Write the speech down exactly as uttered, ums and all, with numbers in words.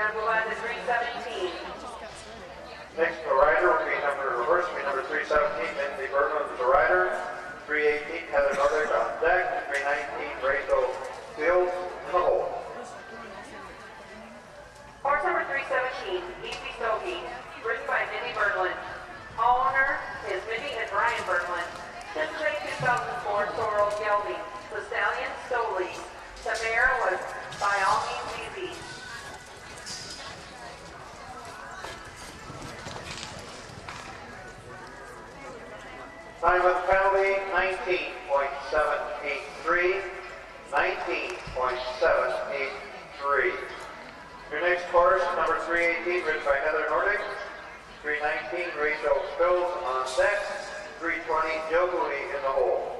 number one to three seventeen. Next rider will be number reverse, will be number three seventeen, Lindsay Bergman is the rider. three eighteen, Heather Northern on deck. three nineteen, Rachel Fields in the hole. Horse number three seventeen, Easy Stogi, ridden by Mindy Berglund. Owner is Mindy and Brian Berglund. Since two thousand four, Sorrel Gelding. The stallion Stogi. The mare was By All Means Easy. Time with penalty, nineteen point seven eight three. nineteen point seven eight three. Your next horse, number three eighteen, ridden by Heather Nordic. three nineteen, Rachel Spills on deck. three twenty, Joe Moody in the hole.